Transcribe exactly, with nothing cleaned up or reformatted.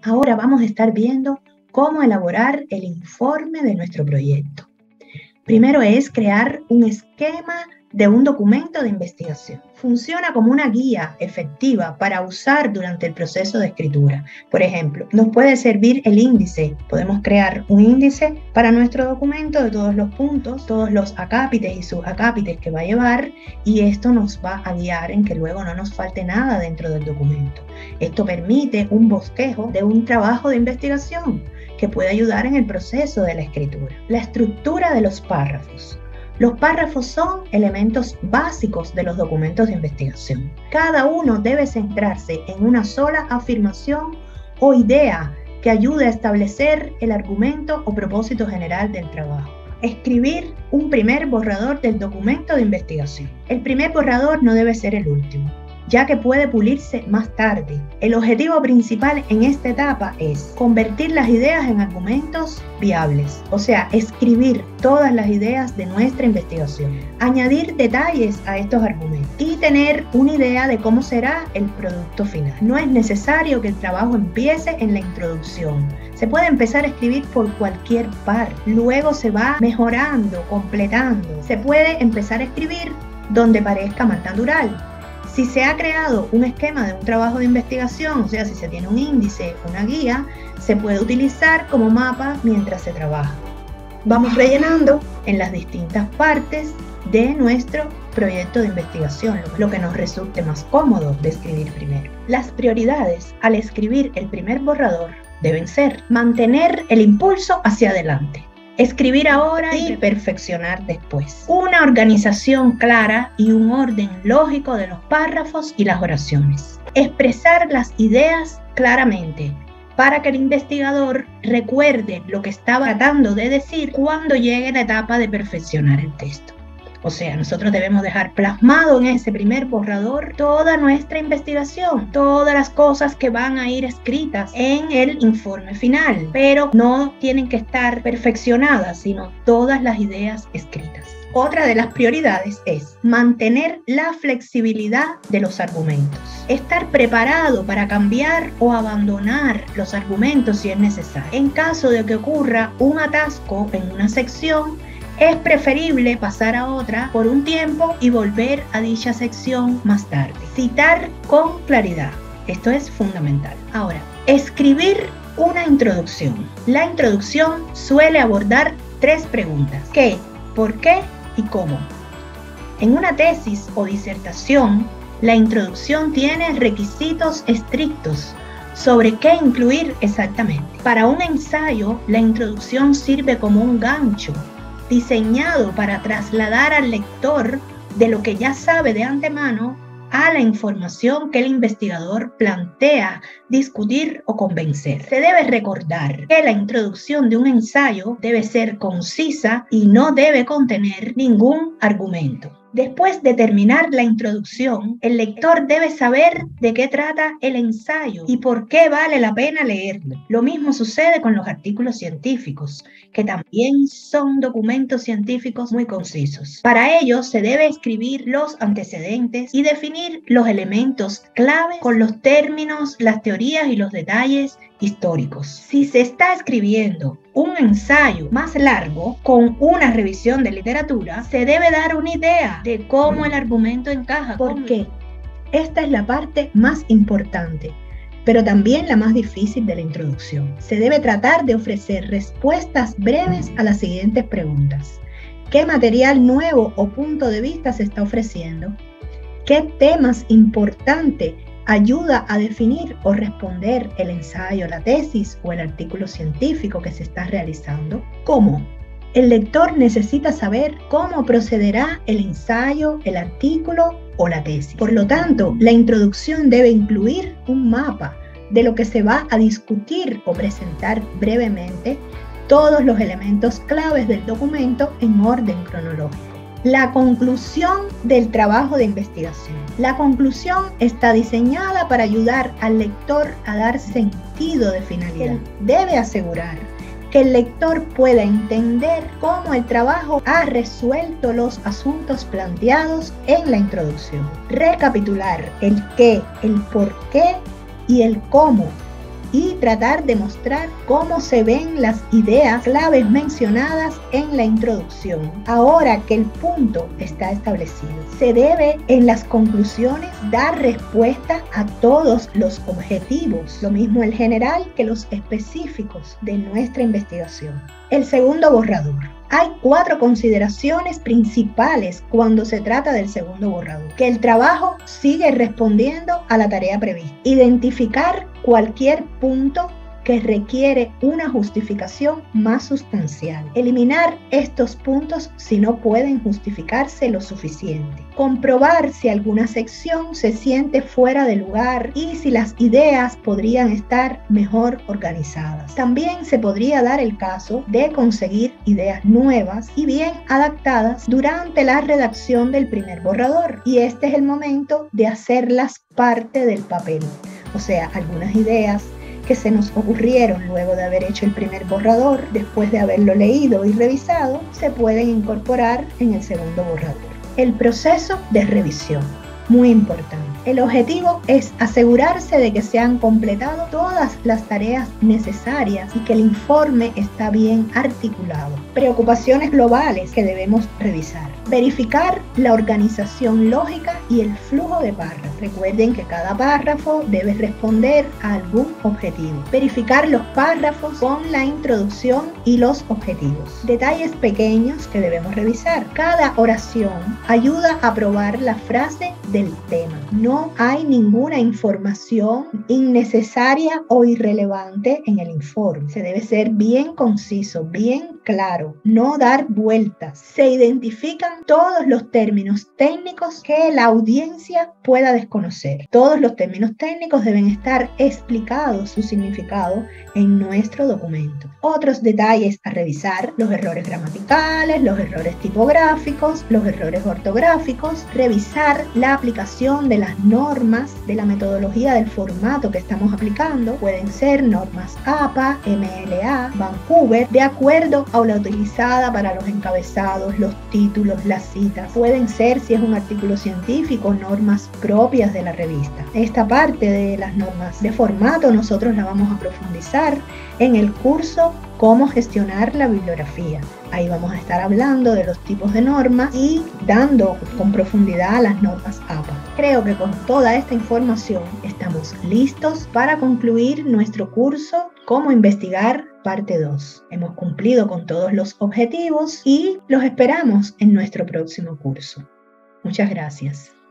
Ahora vamos a estar viendo cómo elaborar el informe de nuestro proyecto. Primero es crear un esquema de un documento de investigación. Funciona como una guía efectiva para usar durante el proceso de escritura. Por ejemplo, nos puede servir el índice. Podemos crear un índice para nuestro documento de todos los puntos, todos los acápites y subacápites que va a llevar, y esto nos va a guiar en que luego no nos falte nada dentro del documento. Esto permite un bosquejo de un trabajo de investigación que puede ayudar en el proceso de la escritura. La estructura de los párrafos. Los párrafos son elementos básicos de los documentos de investigación. Cada uno debe centrarse en una sola afirmación o idea que ayude a establecer el argumento o propósito general del trabajo. Escribir un primer borrador del documento de investigación. El primer borrador no debe ser el último, ya que puede pulirse más tarde. El objetivo principal en esta etapa es convertir las ideas en argumentos viables, o sea, escribir todas las ideas de nuestra investigación, añadir detalles a estos argumentos y tener una idea de cómo será el producto final. No es necesario que el trabajo empiece en la introducción. Se puede empezar a escribir por cualquier parte, luego se va mejorando, completando. Se puede empezar a escribir donde parezca más natural. Si se ha creado un esquema de un trabajo de investigación, o sea, si se tiene un índice, una guía, se puede utilizar como mapa mientras se trabaja. Vamos rellenando en las distintas partes de nuestro proyecto de investigación, lo que nos resulte más cómodo de escribir primero. Las prioridades al escribir el primer borrador deben ser mantener el impulso hacia adelante, escribir ahora y perfeccionar después. Una organización clara y un orden lógico de los párrafos y las oraciones. Expresar las ideas claramente para que el investigador recuerde lo que estaba tratando de decir cuando llegue la etapa de perfeccionar el texto. O sea, nosotros debemos dejar plasmado en ese primer borrador toda nuestra investigación, todas las cosas que van a ir escritas en el informe final, pero no tienen que estar perfeccionadas, sino todas las ideas escritas. Otra de las prioridades es mantener la flexibilidad de los argumentos. Estar preparado para cambiar o abandonar los argumentos si es necesario. En caso de que ocurra un atasco en una sección, es preferible pasar a otra por un tiempo y volver a dicha sección más tarde. Citar con claridad. Esto es fundamental. Ahora, escribir una introducción. La introducción suele abordar tres preguntas: ¿qué?, ¿por qué? Y ¿cómo? En una tesis o disertación, la introducción tiene requisitos estrictos sobre qué incluir exactamente. Para un ensayo, la introducción sirve como un gancho diseñado para trasladar al lector de lo que ya sabe de antemano a la información que el investigador plantea discutir o convencer. Se debe recordar que la introducción de un ensayo debe ser concisa y no debe contener ningún argumento. Después de terminar la introducción, el lector debe saber de qué trata el ensayo y por qué vale la pena leerlo. Lo mismo sucede con los artículos científicos, que también son documentos científicos muy concisos. Para ello, se debe escribir los antecedentes y definir los elementos clave con los términos, las teorías y los detalles históricos. Si se está escribiendo un ensayo más largo con una revisión de literatura, se debe dar una idea de cómo el argumento encaja. ¿Por qué? Esta es la parte más importante, pero también la más difícil de la introducción. Se debe tratar de ofrecer respuestas breves a las siguientes preguntas: ¿qué material nuevo o punto de vista se está ofreciendo? ¿Qué temas importantes ayuda a definir o responder el ensayo, la tesis o el artículo científico que se está realizando? ¿Cómo? El lector necesita saber cómo procederá el ensayo, el artículo o la tesis. Por lo tanto, la introducción debe incluir un mapa de lo que se va a discutir o presentar brevemente, todos los elementos claves del documento en orden cronológico. La conclusión del trabajo de investigación. La conclusión está diseñada para ayudar al lector a dar sentido de finalidad. Debe asegurar que el lector pueda entender cómo el trabajo ha resuelto los asuntos planteados en la introducción. Recapitular el qué, el por qué y el cómo y tratar de mostrar cómo se ven las ideas claves mencionadas en la introducción. Ahora que el punto está establecido, se debe en las conclusiones dar respuesta a todos los objetivos, lo mismo el general que los específicos de nuestra investigación. El segundo borrador. Hay cuatro consideraciones principales cuando se trata del segundo borrador. Que el trabajo sigue respondiendo a la tarea prevista. Identificar cualquier punto que requiere una justificación más sustancial. Eliminar estos puntos si no pueden justificarse lo suficiente. Comprobar si alguna sección se siente fuera de lugar y si las ideas podrían estar mejor organizadas. También se podría dar el caso de conseguir ideas nuevas y bien adaptadas durante la redacción del primer borrador. Y este es el momento de hacerlas parte del papel. O sea, algunas ideas que se nos ocurrieron luego de haber hecho el primer borrador, después de haberlo leído y revisado, se pueden incorporar en el segundo borrador. El proceso de revisión, muy importante. El objetivo es asegurarse de que se han completado todas las tareas necesarias y que el informe está bien articulado. Preocupaciones globales que debemos revisar. Verificar la organización lógica y el flujo de párrafos. Recuerden que cada párrafo debe responder a algún objetivo. Verificar los párrafos con la introducción y los objetivos. Detalles pequeños que debemos revisar. Cada oración ayuda a probar la frase del tema. No hay ninguna información innecesaria o irrelevante en el informe. Se debe ser bien conciso, bien claro, no dar vueltas. Se identifican todos los términos técnicos que la audiencia pueda desconocer. Todos los términos técnicos deben estar explicados su significado en nuestro documento. Otros detalles a revisar: los errores gramaticales, los errores tipográficos, los errores ortográficos. Revisar la aplicación de las normas de la metodología del formato que estamos aplicando. Pueden ser normas A P A, M L A, Vancouver, de acuerdo a la utilizada para los encabezados, los títulos, las citas. Pueden ser, si es un artículo científico, normas propias de la revista. Esta parte de las normas de formato nosotros la vamos a profundizar en el curso Cómo gestionar la bibliografía. Ahí vamos a estar hablando de los tipos de normas y dando con profundidad a las normas A P A. Creo que con toda esta información estamos listos para concluir nuestro curso Cómo investigar parte dos. Hemos cumplido con todos los objetivos y los esperamos en nuestro próximo curso. Muchas gracias.